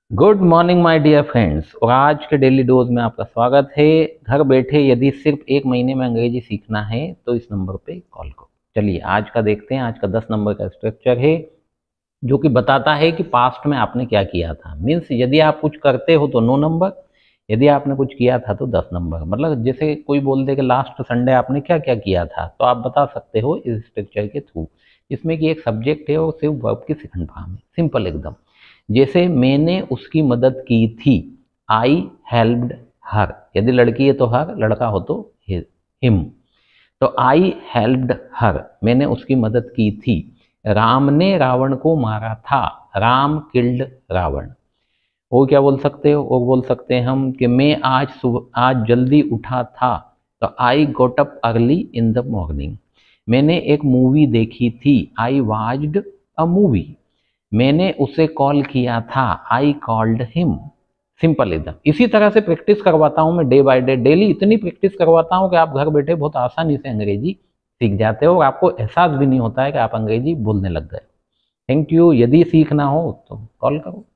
Good morning my dear friends. और आज के डेली डोज में आपका स्वागत है। घर बैठे यदि सिर्फ एक महीने में अंग्रेजी सीखना है तो इस नंबर पे कॉल करो। चलिए आज का देखते हैं। आज का 10 नंबर का स्ट्रक्चर है जो कि बताता है कि पास्ट में आपने क्या किया था। मीन्स यदि आप कुछ करते हो तो 9 नंबर, यदि आपने कुछ किया था तो 10 नंबर। मतलब जैसे कोई बोल दे कि लास्ट संडे आपने क्या क्या किया था, तो आप बता सकते हो इस स्ट्रक्चर के थ्रू, जिसमें कि एक सब्जेक्ट है और सिर्फ वर्ब की सेकंड फॉर्म है। सिंपल एकदम। जैसे मैंने उसकी मदद की थी, आई हेल्प्ड हर। यदि लड़की है तो हर, लड़का हो तो हिम। तो आई हेल्प्ड हर, मैंने उसकी मदद की थी। राम ने रावण को मारा था, राम किल्ड रावण। वो क्या बोल सकते हो, वो बोल सकते हैं हम कि मैं आज जल्दी उठा था, तो I got up early in the morning. मैंने एक मूवी देखी थी, आई वॉच्ड अ मूवी। मैंने उसे कॉल किया था, आई कॉल्ड हिम। सिंपल एकदम। इसी तरह से प्रैक्टिस करवाता हूँ मैं डे बाय डे। डेली इतनी प्रैक्टिस करवाता हूँ कि आप घर बैठे बहुत आसानी से अंग्रेजी सीख जाते हो और आपको एहसास भी नहीं होता है कि आप अंग्रेजी बोलने लग गए। Thank you. यदि सीखना हो तो कॉल करो।